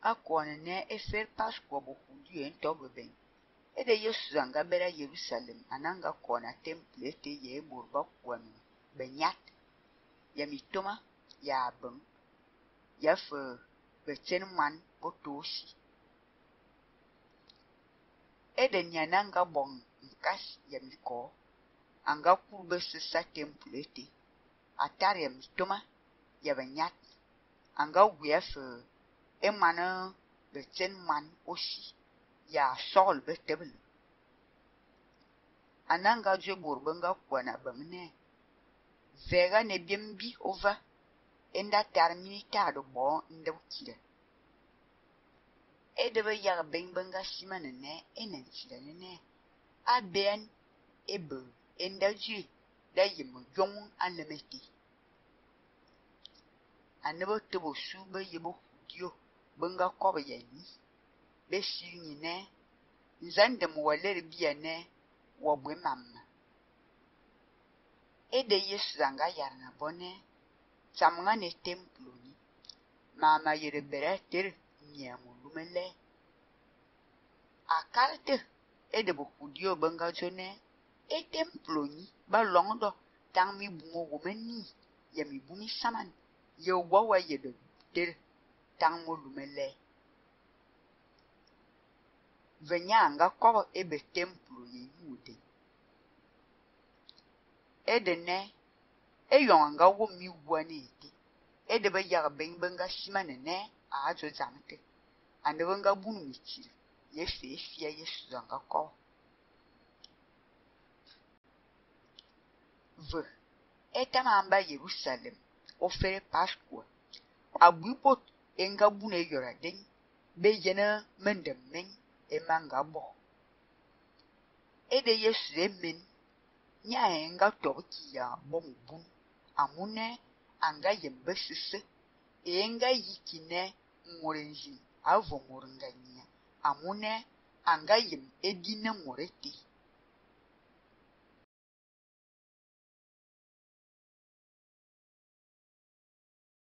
akwana ne efer Pascua bo hudio entogo ben. Ede Yesu anga bera Jerusalem ananga kona temple ete ye burba kwanu benyat ya mitoma ya abeng ya fe beten man botosi. Ede nyananga bong nkas ya miko anga kurbe sisa temple ete atari ya mitoma ya benyat anga wuya fe emana beten man osi ya sol betebel. Ananga je burbenga kwana bamne vega ne biembi over enda terminita do bo ndewkide. Edebe yaga benga simane ne enenchide ne aben ebe endaji da yimo yong anemeti. Anebo tebo sube yebo hudio benga kobe yani be sirni ne nzande mwalere biya ne wabwe mamma. Ede Yesu zanga yarna bone samanga ne templo ni mama yere bereter nyamu lumele akarte ede bo hudio benga jone e templo ni ba longdo tang mi bungo womeni ya mi bumi saman ye wawa yede ter tang mo lumele venyanga ko ebe templo ye yude. Ede ne eyonga wo mi wani iti ede ba yaga benga simane ne ajo zamte ande benga bunu michi ye fia Yesu zanga ko ve eta mamba Jerusalem ofere Pascua agbipot enga bunu yora den be jena mendem men emanga bo. Ede Yesu emen nya enga toki ya bomu bun amune anga yembe sise enga yikine ngorenji avo moranganya amune anga yem edine moreti